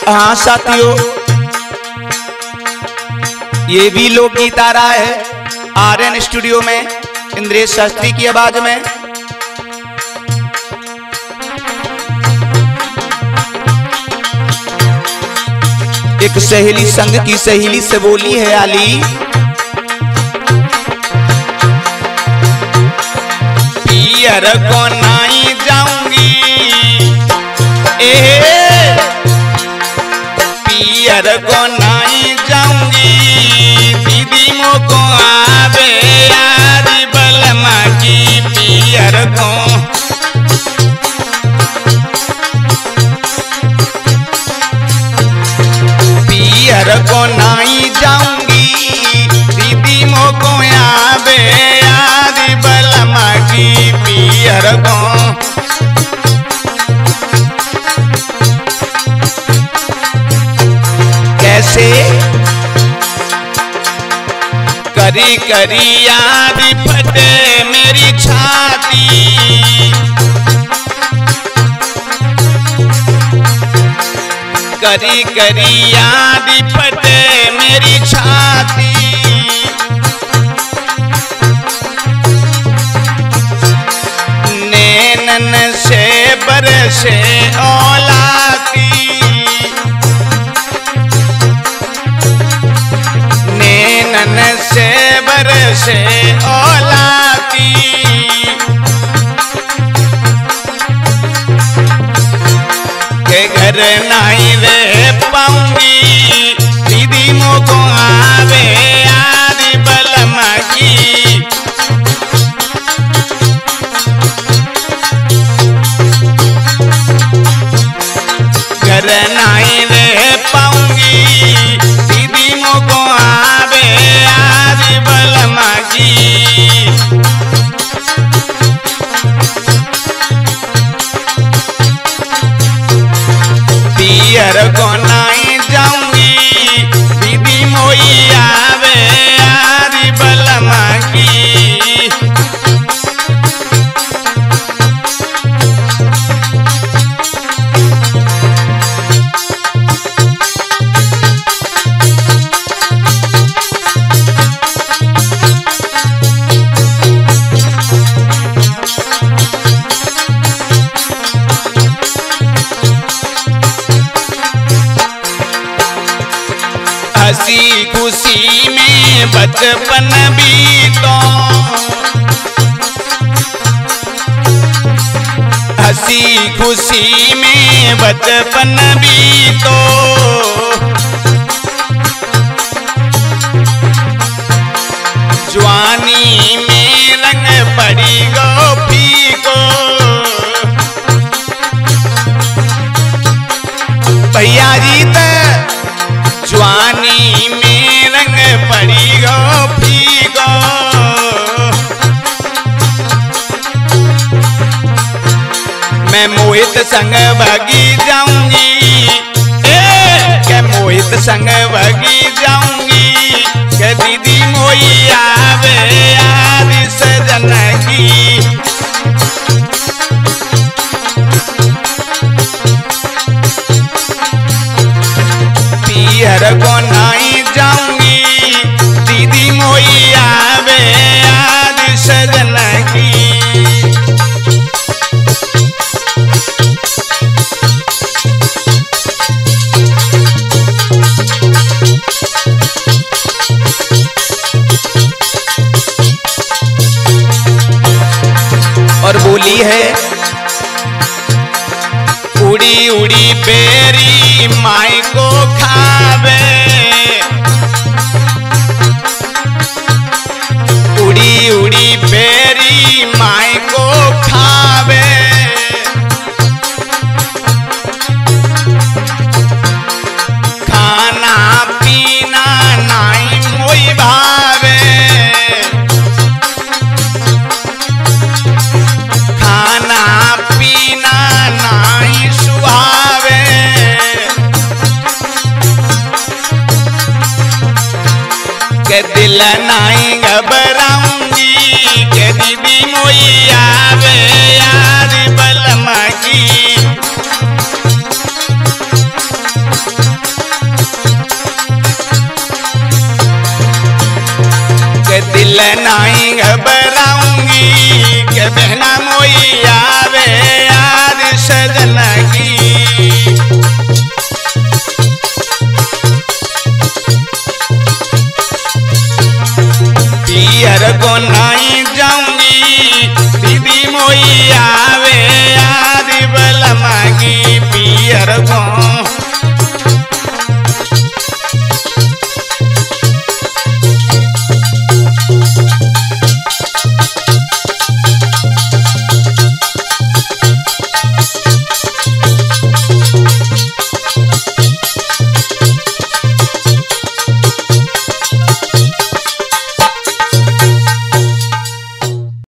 हाँ साथियों, ये भी लोकगीत आ रहा है आर्यन स्टूडियो में इंद्रेश शास्त्री की आवाज में। एक सहेली संग की सहेली से बोली है आली, पियर को नहीं जाऊंगी, पियर को नहीं जाऊंगी, दीदी मोको आवे यारी बलमा की पियर को। पियर को नहीं जाऊंगी, दीदी मोको आवे यारी बलमा की पियर को। कैसे करी करी याद फटे मेरी छाती, करी करी याद फटे मेरी छाती, नैनन से बरसे औलाती, नैनन से बरसे औलाती, के घर नहीं रह पाऊंगी, दीदी मोको आवे यारी बलमा की। घर नहीं रह पाऊंगी, दीदी मोको आवे यारी बलमा की। पियर को नहीं जाऊंगी, दीदी मोई आवे यारी बलमा की। हंसी खुशी में बचपन बीतो, हंसी खुशी में बचपन बीतो, जवानी में रंग पड़ी गो फीको। भैया जी जवानी में रंग पड़ी गो फीको, मैं मोहित संग भागी जाऊंगी, क्या मोहित संग भागी जाऊंगी, क्या दीदी मोई आवे यारी सजन की। पियर को नहीं जाऊंगी, दीदी मोई आवे याद सजन की। और बोली है, उड़ी उड़ी बेरी माई को खावे, उड़ी उड़ी बेरी माई को खावे, खाना पीना नहीं मोई भावे, खाना पीना नहीं सुहावे, के दिल नहीं घबराऊंगी, के दीदी मोई आवे यारी बलमा की। लगी। पियर को नहीं जाऊंगी दीदी मोई आवे यारी बलमागी।